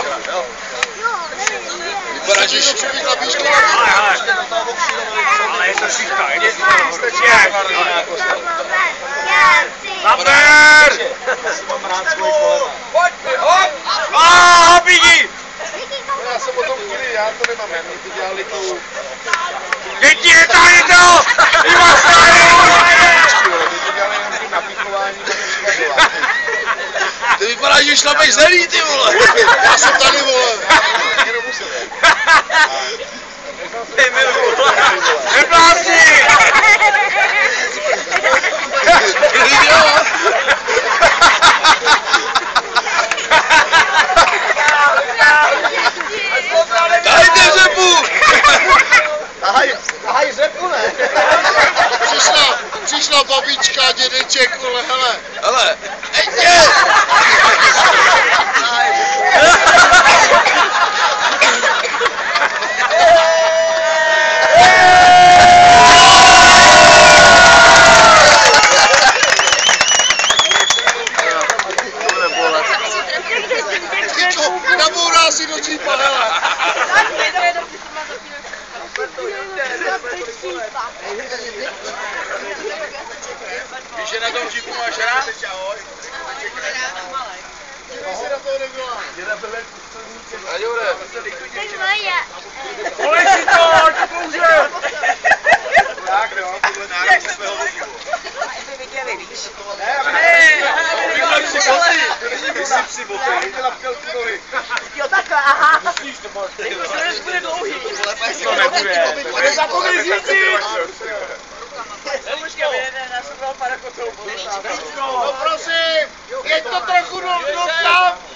Vypadá, že ještě člověk na píčku. Ale je to šichta, je to šichta. Zaber! Bígi! Já jsem o tom chvíli, já to nemám, my to dělali tu... Děti, je tady to! My to dělali jenom tím napíkováním a přivazování. To vypadá, že šlapeš zelí, ty vole. Já jsem tady, vole. Jenom musel. Neblázni! Dajte řepu! Tahaj řepu, ne? Přišla babička, dědeček, vole, hele. Hele, ejtě! Nabourá si do džípa, hele. Víš, že na tom džipu máš rád? Jsi na toho nebyla. A Jure. Volej si to, to použil! Tak jo, podle národu svého vozíku. Vysyp si boty, viděla vkelky nohy. Jo, takhle, aha. Musíš to máš. To bude dlouhý. To nebude. Nezapomněj zjistit! Počkej, vyjede na sobral parakotou. No prosím, jeď to trochu do tam.